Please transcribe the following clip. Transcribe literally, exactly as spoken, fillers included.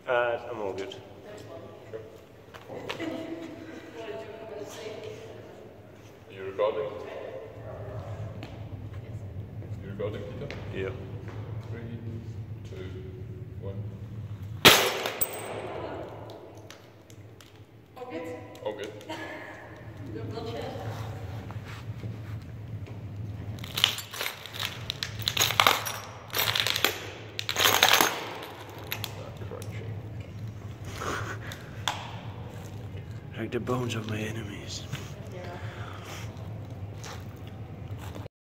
Uh, I'm all good. Sure. Are you recording? You recording, Peter? Yeah. Three, two, one. All good? All good. No bloodshed? Like the bones of my enemies.